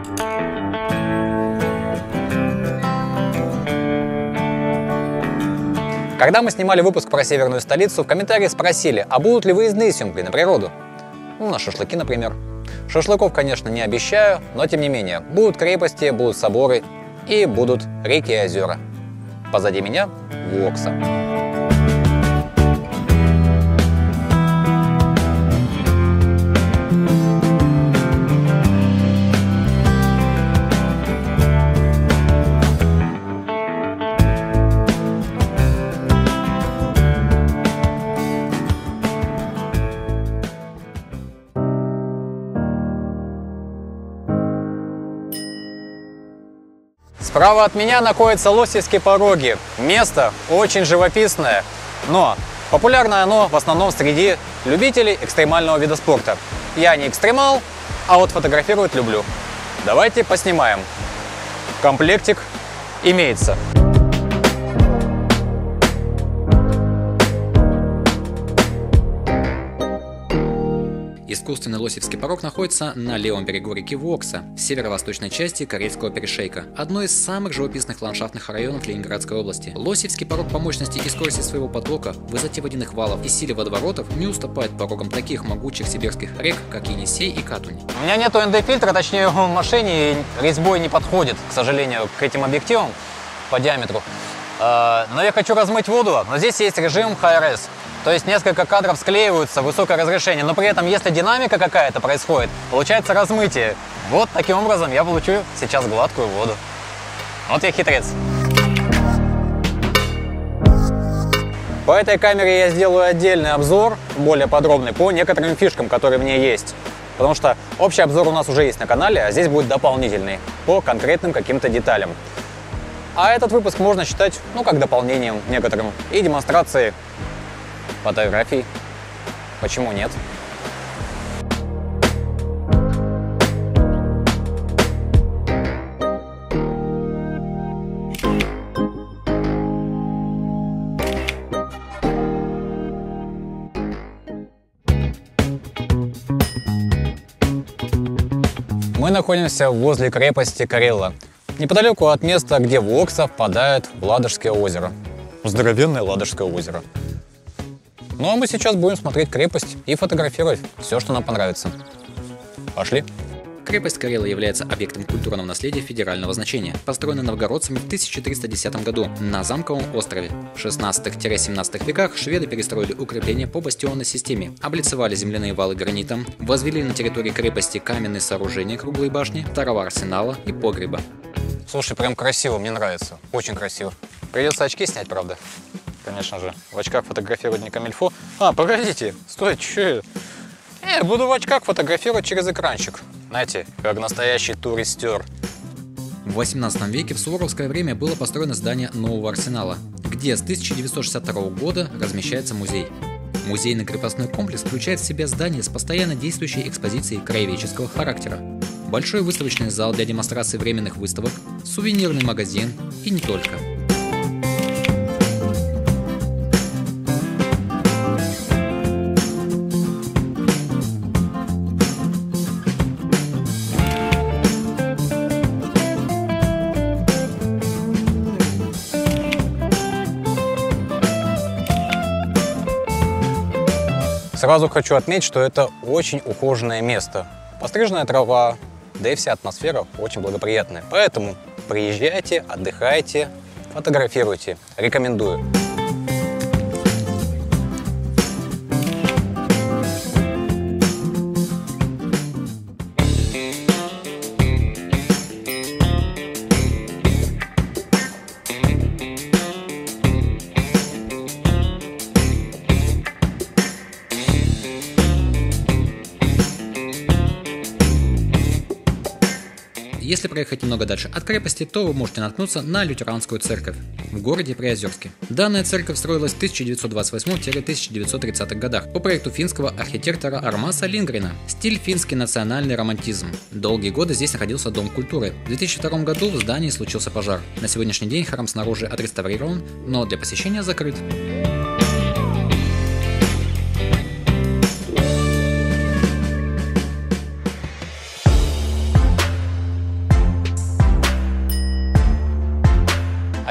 Когда мы снимали выпуск про северную столицу, в комментариях спросили, а будут ли выездные съемки на природу? Ну, на шашлыки, например. Шашлыков, конечно, не обещаю, но тем не менее, будут крепости, будут соборы и будут реки и озера. Позади меня Вокса. Справа от меня находятся Лосевские пороги. Место очень живописное, но популярно оно в основном среди любителей экстремального вида спорта. Я не экстремал, а вот фотографировать люблю. Давайте поснимаем. Комплектик имеется. Искусственный Лосевский порог находится на левом берегу реки Вокса, в северо-восточной части Карельского перешейка, одной из самых живописных ландшафтных районов Ленинградской области. Лосевский порог по мощности и скорости своего потока, высоте водяных валов и силе водоворотов не уступает порогам таких могучих сибирских рек, как Енисей и Катунь. У меня нету ND-фильтра, точнее он в машине, и резьбой не подходит, к сожалению, к этим объективам по диаметру. Но я хочу размыть воду, но здесь есть режим High-Res. То есть несколько кадров склеиваются, высокое разрешение, но при этом, если динамика какая-то происходит, получается размытие. Вот таким образом я получу сейчас гладкую воду. Вот я хитрец. По этой камере я сделаю отдельный обзор, более подробный, по некоторым фишкам, которые в ней есть. Потому что общий обзор у нас уже есть на канале, а здесь будет дополнительный, по конкретным каким-то деталям. А этот выпуск можно считать, ну, как дополнением некоторым и демонстрацией фотографий. Почему нет? Мы находимся возле крепости Карелла, неподалеку от места, где Вокса впадает в Ладожское озеро. Здоровенное Ладожское озеро. Ну а мы сейчас будем смотреть крепость и фотографировать все, что нам понравится. Пошли! Крепость Карелла является объектом культурного наследия федерального значения, построена новгородцами в 1310 году на замковом острове. В 16-17 веках шведы перестроили укрепления по бастионной системе, облицевали земляные валы гранитом, возвели на территории крепости каменные сооружения круглой башни, второго арсенала и погреба. Слушай, прям красиво, мне нравится, очень красиво. Придется очки снять, правда? Конечно же, в очках фотографировать не камильфо. А, погодите, стой, че? Буду в очках фотографировать через экранчик. Знаете, как настоящий туристер. В 18 веке в суворовское время было построено здание нового арсенала, где с 1962 года размещается музей. Музейный крепостной комплекс включает в себя здание с постоянно действующей экспозицией краеведческого характера, большой выставочный зал для демонстрации временных выставок, сувенирный магазин и не только. Сразу хочу отметить, что это очень ухоженное место. Постриженная трава, да и вся атмосфера очень благоприятная. Поэтому приезжайте, отдыхайте, фотографируйте. Рекомендую. Если проехать немного дальше от крепости, то вы можете наткнуться на лютеранскую церковь в городе Приозерске. Данная церковь строилась в 1928-1930-х годах по проекту финского архитектора Армаса Линдгрена. Стиль финский национальный романтизм. Долгие годы здесь находился Дом культуры. В 2002 году в здании случился пожар. На сегодняшний день храм снаружи отреставрирован, но для посещения закрыт.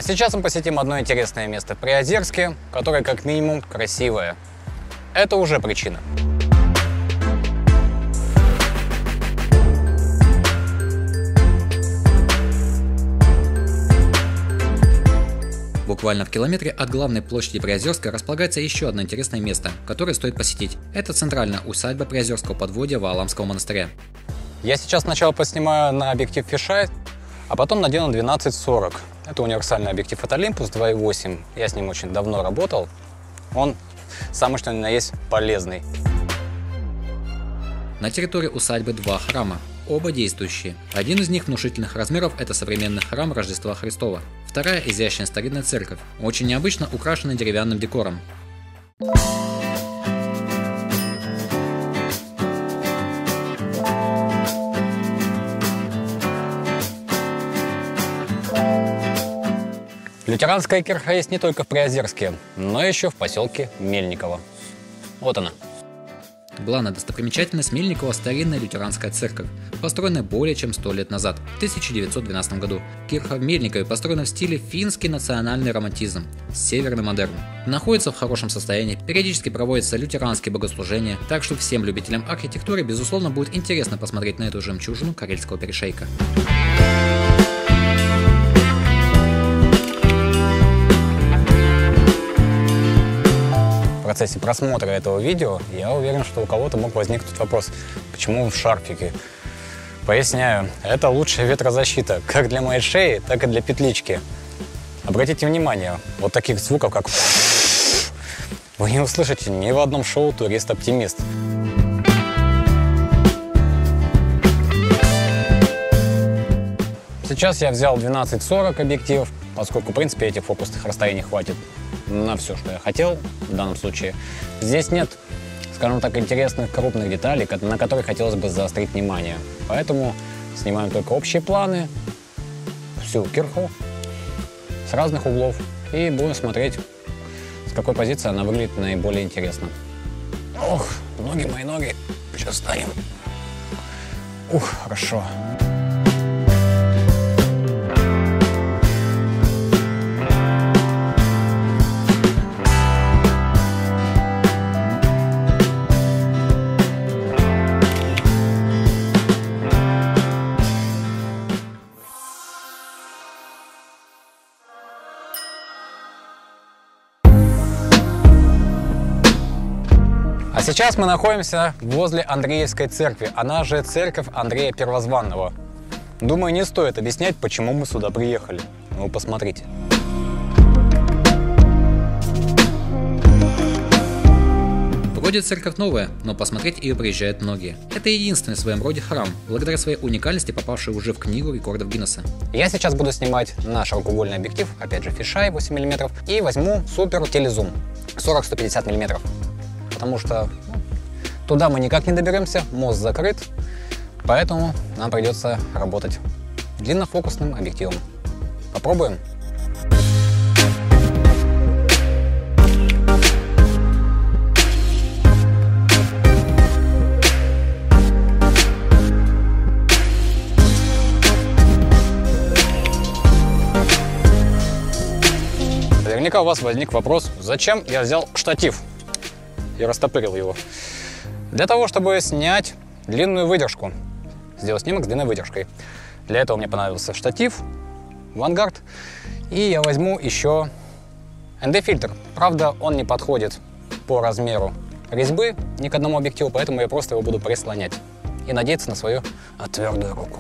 А сейчас мы посетим одно интересное место в Приозерске, которое как минимум красивое. Это уже причина. Буквально в километре от главной площади Приозерска располагается еще одно интересное место, которое стоит посетить. Это центральная усадьба Приозерского подворья Валаамского монастыря. Я сейчас сначала поснимаю на объектив фишай, а потом надену 12-40. Это универсальный объектив от Olympus 2.8. Я с ним очень давно работал. Он самый что ни на есть полезный. На территории усадьбы два храма, оба действующие. Один из них внушительных размеров – это современный храм Рождества Христова. Вторая – изящная старинная церковь, очень необычно украшенная деревянным декором. Лютеранская кирха есть не только в Приозерске, но еще в поселке Мельниково. Вот она. Главная достопримечательность Мельникова – старинная лютеранская церковь, построенная более чем 100 лет назад, в 1912 году. Кирха в Мельникове построена в стиле финский национальный романтизм, северный модерн. Находится в хорошем состоянии, периодически проводятся лютеранские богослужения, так что всем любителям архитектуры безусловно будет интересно посмотреть на эту жемчужину Карельского перешейка. В процессе просмотра этого видео я уверен, что у кого-то мог возникнуть вопрос, почему он в шарфике. Поясняю, это лучшая ветрозащита как для моей шеи, так и для петлички. Обратите внимание, вот таких звуков, как вы не услышите ни в одном шоу «Турист-оптимист». Сейчас я взял 12-40 объектив, поскольку, в принципе, этих фокусных расстояний хватит на все, что я хотел в данном случае. Здесь нет, скажем так, интересных крупных деталей, на которые хотелось бы заострить внимание. Поэтому снимаем только общие планы, всю кирху с разных углов и будем смотреть, с какой позиции она выглядит наиболее интересно. Ох, ноги мои ноги. Сейчас встанем. Ух, хорошо. А сейчас мы находимся возле Андреевской церкви, она же церковь Андрея Первозванного. Думаю, не стоит объяснять, почему мы сюда приехали. Ну, посмотрите. Вроде церковь новая, но посмотреть ее приезжают многие. Это единственный в своем роде храм, благодаря своей уникальности попавший уже в книгу рекордов Гиннесса. Я сейчас буду снимать на широкоугольный объектив, опять же фишай 8 мм, и возьму супер телезум 40-150 мм. Потому что туда мы никак не доберемся, мост закрыт, поэтому нам придется работать длиннофокусным объективом. Попробуем. Наверняка у вас возник вопрос, зачем я взял штатив и растопырил его. Для того, чтобы снять длинную выдержку, сделать снимок с длинной выдержкой. Для этого мне понадобился штатив, Vanguard, и я возьму еще ND-фильтр. Правда, он не подходит по размеру резьбы ни к одному объективу, поэтому я просто его буду прислонять и надеяться на свою твердую руку.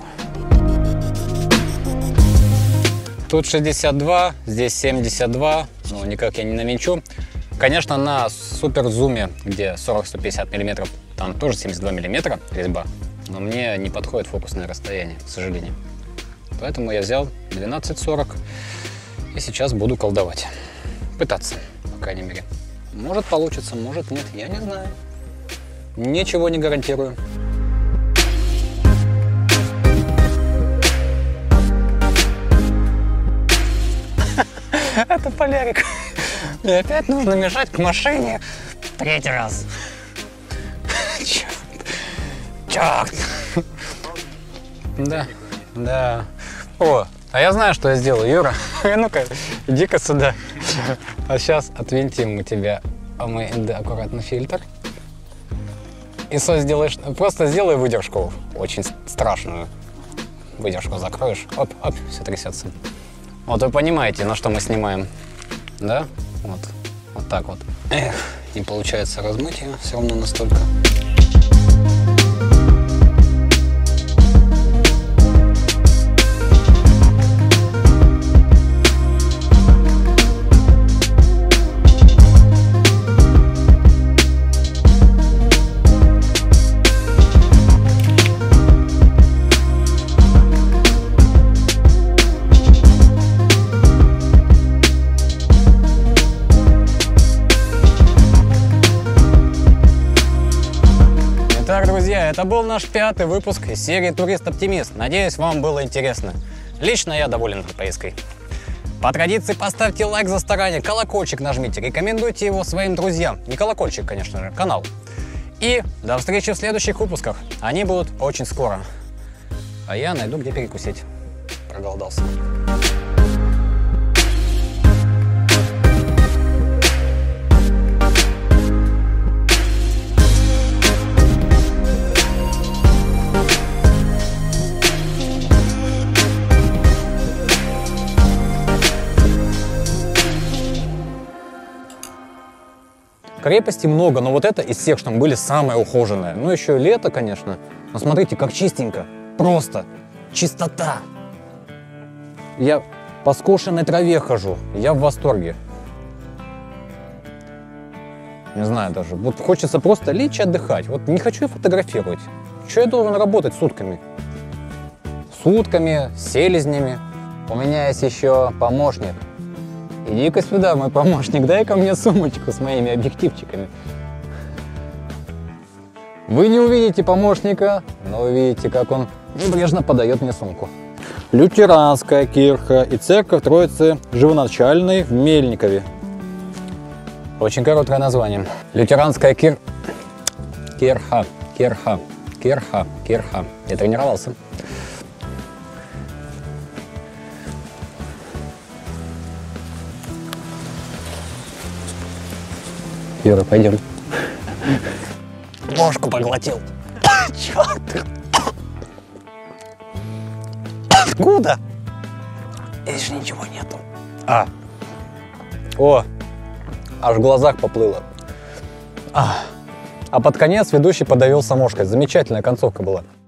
Тут 62, здесь 72, но никак я не навинчу. Конечно, на суперзуме, где 40-150 мм, там тоже 72 мм резьба, но мне не подходит фокусное расстояние, к сожалению. Поэтому я взял 12-40 и сейчас буду колдовать. Пытаться, по крайней мере. Может получится, может нет, я не знаю. Ничего не гарантирую. Это полярик. Мне опять нужно мешать к машине 3-й раз. Черт. Черт. Да, да. О, А я знаю, что я сделаю, Юра. Ну-ка, иди-ка сюда. А сейчас отвинтим у тебя аккуратно фильтр. И сделаешь, просто сделай выдержку, очень страшную. Выдержку закроешь, оп, все трясется. Вот вы понимаете, на что мы снимаем, да? Вот так вот. Эх, не получается размыть ее все равно настолько. Итак, друзья, это был наш 5-й выпуск из серии «Турист-оптимист». Надеюсь, вам было интересно. Лично я доволен этой поездкой. По традиции поставьте лайк за старание, колокольчик нажмите, рекомендуйте его своим друзьям. Не колокольчик, конечно же, канал. И до встречи в следующих выпусках. Они будут очень скоро. А я найду, где перекусить. Проголодался. Крепостей много, но вот это из всех, что там были, самое ухоженное. Ну, еще лето, конечно. Но смотрите, как чистенько. Просто чистота. Я по скошенной траве хожу. Я в восторге. Не знаю даже. Вот хочется просто лечь и отдыхать. Вот не хочу я фотографировать. Что я должен работать сутками? Сутками, селезнями. У меня есть еще помощник. Иди-ка сюда, мой помощник, дай-ка мне сумочку с моими объективчиками. Вы не увидите помощника, но увидите, как он небрежно подает мне сумку. Лютеранская кирха и церковь Троицы Живоначальной в Мельникове. Очень короткое название. Лютеранская кирха. Я тренировался. Юра, пойдем. Ложку поглотил. Черт! Откуда? Здесь же ничего нету. О, аж в глазах поплыло. А под конец ведущий подавился мошкой. Замечательная концовка была.